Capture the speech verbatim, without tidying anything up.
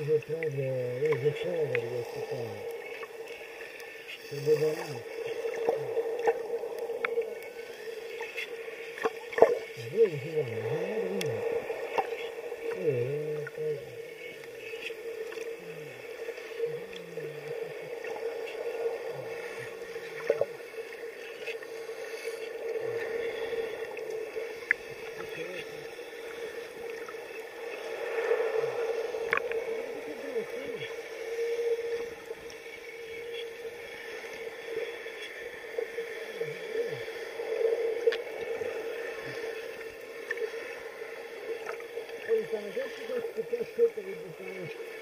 devo prendere rese poveri questi qua. Se devo andare. Ma dove si va? Non vado io. Eh, eh, poi stanno sempre queste cassette che buttano